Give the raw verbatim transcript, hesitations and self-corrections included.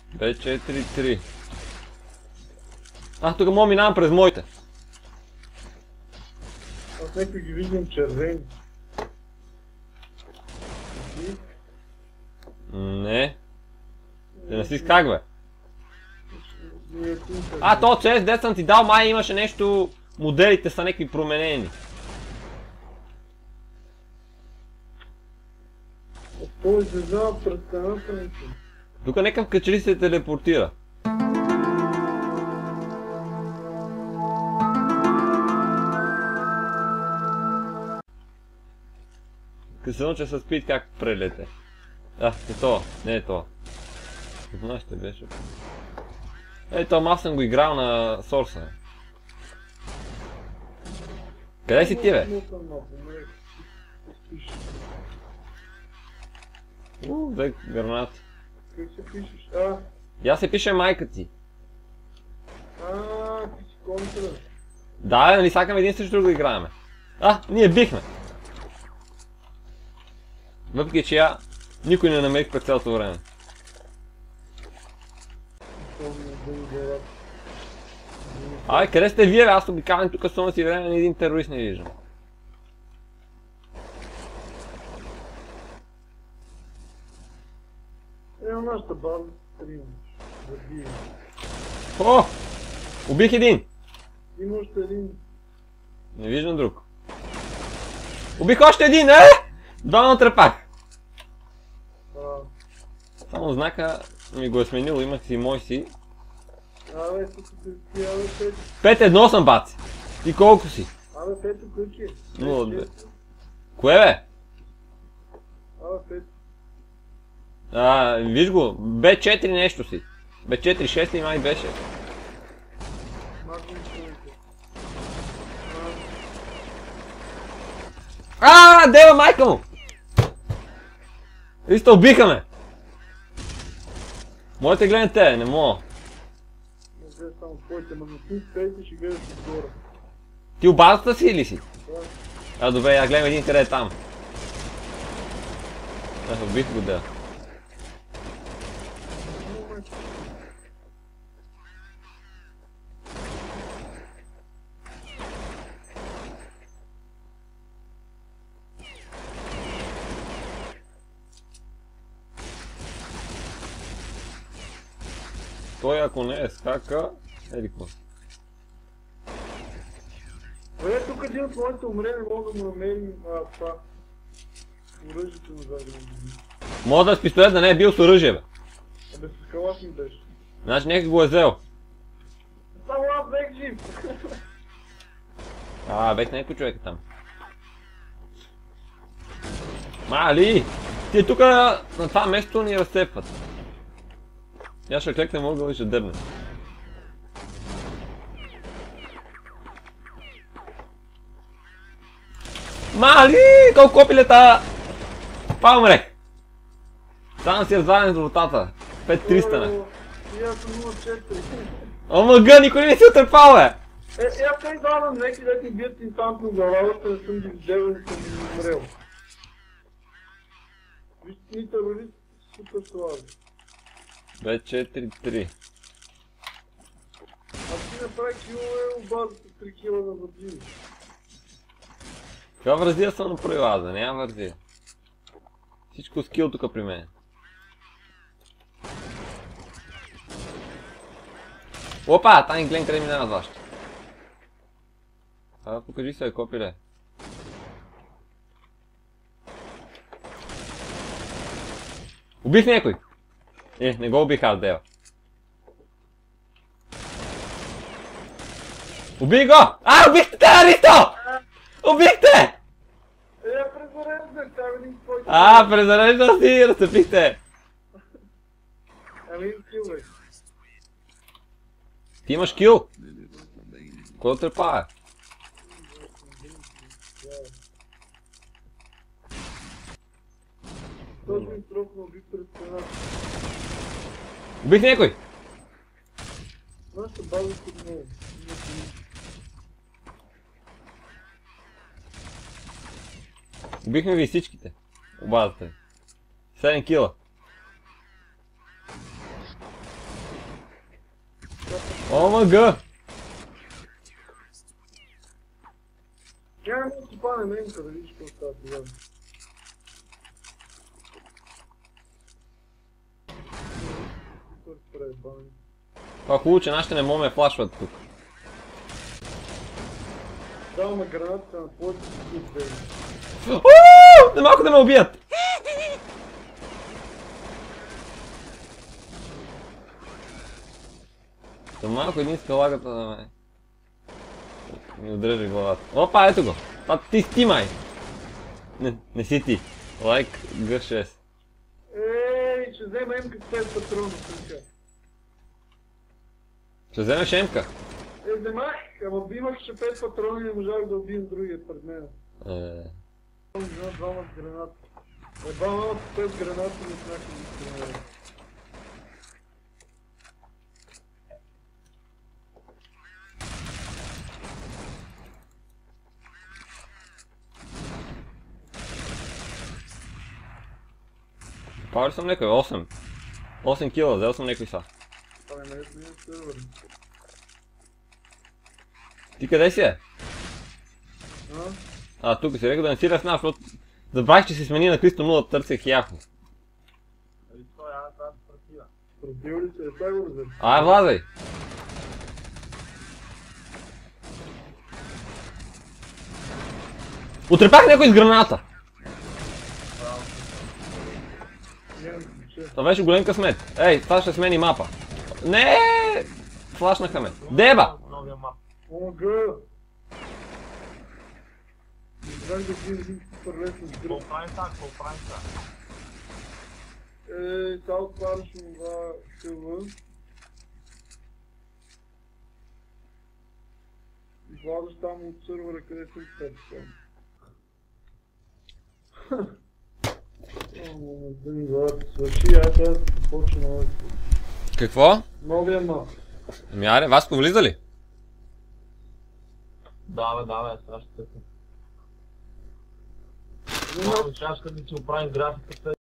Бе четири три. А, тук мога минавам през моите. Аз някой ги виждам червени. Не. Те не си как, бе? А, то че дет съм ти дал, май имаше нещо... Моделите са някакви променени. Той излезава пред стената ми. Тук някакъв качели се телепортира. Като се науча с спид как прелете. А, е това, не е това. Знаеш, ще беше. Ей, това аз съм го играл на Сорса. Къде си ти, бе? Ууу, взе гранат. Как се пишеш? А, Я се пише майка ти. а, ти си контра. Да, нали сакаме един срещу друг да играеме. А, ние бихме. Въпреки че я никой не намерих през цялото време. Ай, къде сте вие, бе? Аз обикалям тук само си време, на един терорист не виждам. Ема нашата база стрима. Забие. О! Убих един! Има още един. Не виждам друг. Убих още един, е! Два натрепах! А, Само знака ми го е сменил, имах си мой си. абе, тук се ти, абе, пет. пет едно съм, баци! Ти колко си? Абе, пето ключи. нула две. Кое, бе? Абе, пет. А, виж го, Б четири нещо си. Б четири шест ли май беше? Махни човека. А, дева майка му! Вижте, убиха ме! Моите гледате, не мога. Не гледа само твоите, но ти пет и ще гледаш отгоре. Ти у базата си или си? Да. А, добре, я гледам един къде е там. А, убих го, да. Той ако не е скака, еди какво. Бе, тук един от моите умре, не мога да му намерим а, това. Оръжието на задния. Мога да с пистолет да не е бил с оръжие, бе. Абе, с калаш ми беше. Значи някой го е взел. Само аз бех жив. А, бех някой човек е там. Мали! Ти тук на това место ни разцепват. Я ще клекнем ъгъл и ще дърне. Мали! Колко копи лета! Па умрех! Само си развален резултата. пет триста не. И аз съм нула четири. Омага, никой не си отърпал, бе! Е, е, аз не давам някакви да ти бият инстантно главата, не съм ги взел и съм ги умрел. Вижте ни терорист, супер слави. Бе четири три. Аз ти направи килове, обазата три кила на вързини. Каква вързия съм направил аз, да няма вързия. Всичко скил тук при мен. Опа, там гледам къде минават вашите. А, покажи се, копиле. Убих някой! Е, не го убих аз, дева. Убих го! А, убихте те, Аристо! Убихте! Е, я презареждах, там един твой. А, презарежда си, разцепихте! Ами им кил, бе. Ти имаш кил? Кой отрепа, е? Този ми тропна уби пред стената. Убих някой! Нашата база си много. Убихме ви всичките. Обазата ви. седем кила. ОМГ! Няма да си пане менка да видиш какво става тогава. Това е хубаво, че нашите не могат ме флашват тук. Даваме гранатата на твоите си куп. Ууу! Не малко да ме убият! Та малко един скалагата на мен. Ми удрежи главата. Опа, ето го! Това ти си ти, май! Не, не си ти. Лайк Г шест. Ей, ще взема емка с пет патрона, случай. Ще вземеш емка? Е, вземах, ама имах ще пет патрони и не можах да убием другия пред мен. Е... Взема двама с гранати. Е, двама с пет гранати не знаха да стреляят. Павали съм некой, осем. осем кила, взел съм некой са. Това не е с мен сервер. Ти къде си е? А? А, тук си рекал да не си разна, защото забравих, че си смени на Кристо нула, търсех яко. Али това, аз аз протива. Протива ли се? Е, това го взем. Ай, влазай! Утрепах някой с граната! Това беше голем късмет. Ей, това ще смени мапа. Не! Флашнаха ме. Деба! Омага! Избрах да ги един супер лесно с гръб. Какво правим така? Какво правим така? Е, сега отваряш това къва. И владаш там от сървъра, къде съм търсен. Ама, да ми гледат свърши, аз сега започна нови. Какво? Новия мап. Ами аре, Васко влиза ли? Да, бе, да, бе, сега ще тъпя. Има Чашка ми си оправим графиката.